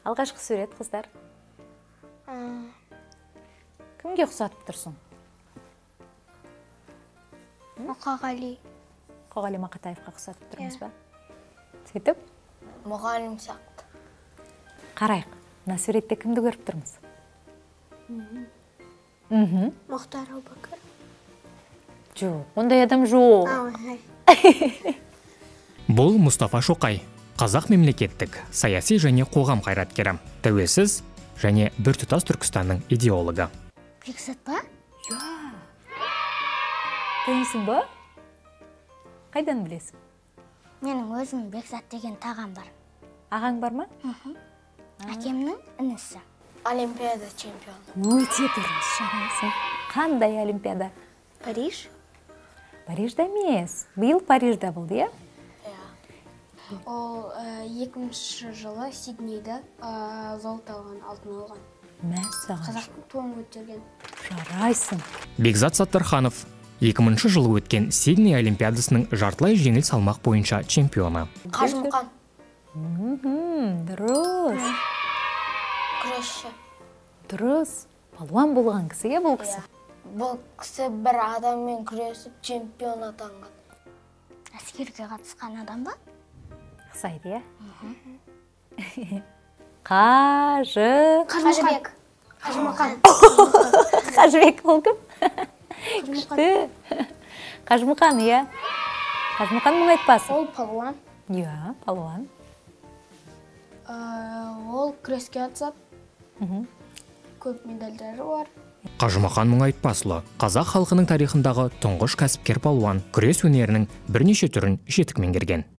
Алғашқы сурет, қыздар. Кімге ұқсатып тұрсың? Мұқағали. Мұқағали Мақатаевқа ұқсатып тұрмыз ба? Сөйтіп? Мұғалім сияқты. Қарайық, мына суретте кімді көріп тұрмыз? Мұхтар Әубәкір. Жоқ, ондай адам жоқ. Бұл Мұстафа Шоқай, қазақ мемлекеттік, саяси және қоғам қайраткері, тәуелсіз және біртұтас Түркістанның идеологы. Бекзат па? Танисың ба? Қайдан білесің? Менің өзім Бекзат деген тағам бар. Ағаң бар ма? Әкемнің інісі. Олимпиада чемпионы. Өте дұрыс, жарайсың. Қандай олимпиада? Париж? Парижда емес. Биыл Парижда болды, иә? Ол 2000 жылы Сиднейді золото алған, алтын алған. Мәссаған. Қазақтың туын көтерген. Жарайсың. Бекзат Саттарханов 2000 жылы өткен Сидней олимпиадасының жартылай жеңіл салмақ бойынша чемпионы. Қажымқан. Дұрыс. Күресші. Дұрыс. Палуан болған кісіге бұл кісі. Бұл кісі бір адаммен күресіп чемпион атанған. Әскерге қатысқан адам ба? Ұқсайды, иә? Қажыбек. Қажымқан. Қажыбек ол кім? Күшті. Қажымқан, иә? Қажымқан мұң айтпасы? Ол палуан. Иә, палуан. Ол күреске қатысып, көп медальдары бар. Қажымақан Мұңайтпасұлы қазақ халқының тарихындағы тұңғыш кәсіпкер палуан, күрес өнерінің бірнеше түрін жетік меңгерген.